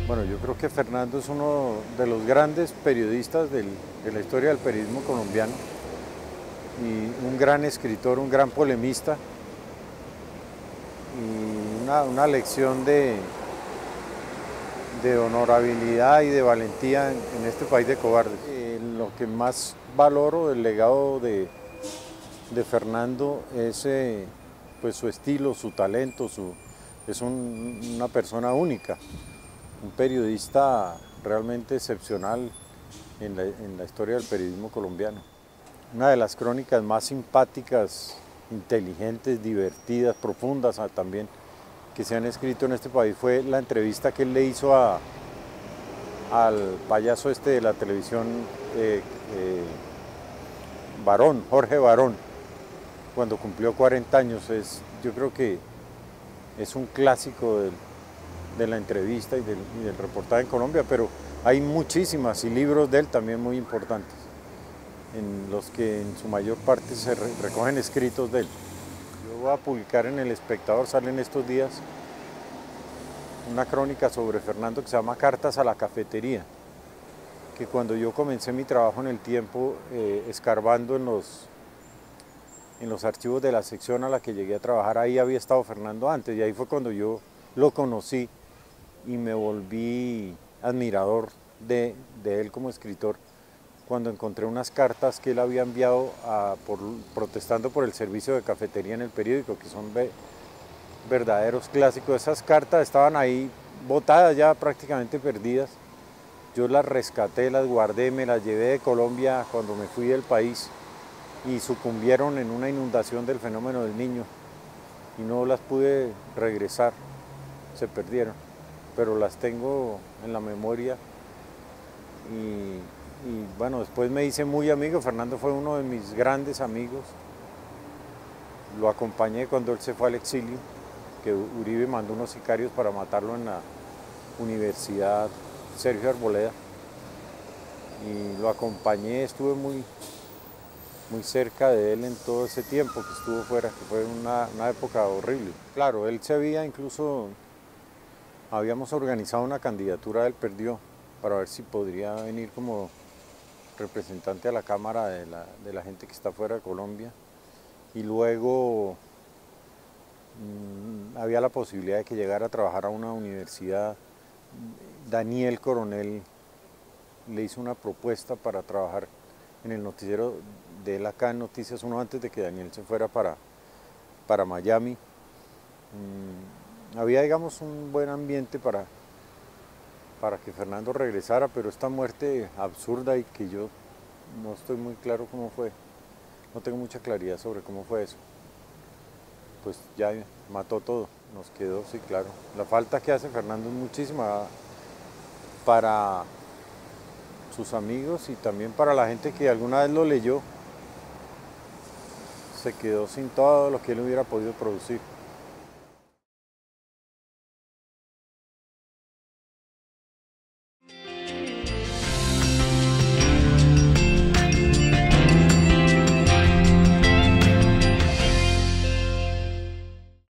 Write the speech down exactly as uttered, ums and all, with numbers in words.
Bueno, yo creo que Fernando es uno de los grandes periodistas del- de la historia del periodismo colombiano y un gran escritor, un gran polemista y una, una lección de, de honorabilidad y de valentía en, en este país de cobardes. Eh, lo que más valoro del legado de, de Fernando es eh, pues su estilo, su talento, su, es un- una persona única, un periodista realmente excepcional en la, en la historia del periodismo colombiano. Una de las crónicas más simpáticas, inteligentes, divertidas, profundas ah, también, que se han escrito en este país fue la entrevista que él le hizo a, al payaso este de la televisión, eh, eh, Barón, Jorge Barón, cuando cumplió cuarenta años. Es, yo creo que es un clásico del, de la entrevista y del, y del reportaje en Colombia, pero hay muchísimas y libros de él también muy importantes, en los que en su mayor parte se re recogen escritos de él. Yo voy a publicar en El Espectador, sale en estos días, una crónica sobre Fernando que se llama Cartas a la Cafetería, que cuando yo comencé mi trabajo en El Tiempo, eh, escarbando en los, en los archivos de la sección a la que llegué a trabajar, ahí había estado Fernando antes, y ahí fue cuando yo lo conocí y me volví admirador de, de él como escritor, cuando encontré unas cartas que él había enviado a, por, protestando por el servicio de cafetería en el periódico, que son ve, verdaderos clásicos. Esas cartas estaban ahí botadas, ya prácticamente perdidas. Yo las rescaté, las guardé, me las llevé de Colombia cuando me fui del país y sucumbieron en una inundación del fenómeno del Niño y no las pude regresar, se perdieron, pero las tengo en la memoria. Y, y bueno, después me hice muy amigo. Fernando fue uno de mis grandes amigos. Lo acompañé cuando él se fue al exilio, que Uribe mandó unos sicarios para matarlo en la Universidad Sergio Arboleda. Y lo acompañé, estuve muy, muy cerca de él en todo ese tiempo que estuvo fuera, que fue una, una época horrible. Claro, él se había incluso, habíamos organizado una candidatura, él perdió, para ver si podría venir como representante a la Cámara de la, de la gente que está fuera de Colombia. Y luego mmm, había la posibilidad de que llegara a trabajar a una universidad. Daniel Coronel le hizo una propuesta para trabajar en el noticiero de él acá en Noticias Uno antes de que Daniel se fuera para, para Miami. Mmm, había, digamos, un buen ambiente para, para que Fernando regresara, pero esta muerte absurda y que yo no estoy muy claro cómo fue, no tengo mucha claridad sobre cómo fue eso. Pues ya mató todo, nos quedó, sí, claro. La falta que hace Fernando es muchísima para sus amigos y también para la gente que alguna vez lo leyó. Se quedó sin todo lo que él hubiera podido producir.